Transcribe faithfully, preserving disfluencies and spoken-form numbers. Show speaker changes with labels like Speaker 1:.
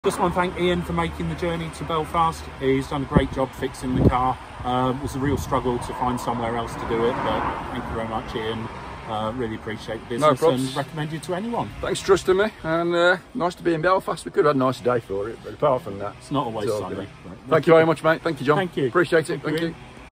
Speaker 1: Just want to thank Ian for making the journey to Belfast. He's done a great job fixing the car. Um, it was a real struggle to find somewhere else to do it, but thank you very much, Ian. Uh, really appreciate the business
Speaker 2: no
Speaker 1: and recommend you to anyone.
Speaker 2: Thanks for trusting me, and uh, nice to be in Belfast. We could have had a nice day for it, but apart from that,
Speaker 1: it's not always sunny.
Speaker 2: Thank you very much, mate. Thank you, John.
Speaker 1: Thank you.
Speaker 2: Appreciate it.
Speaker 1: Thank
Speaker 2: Thank
Speaker 1: you.
Speaker 2: you.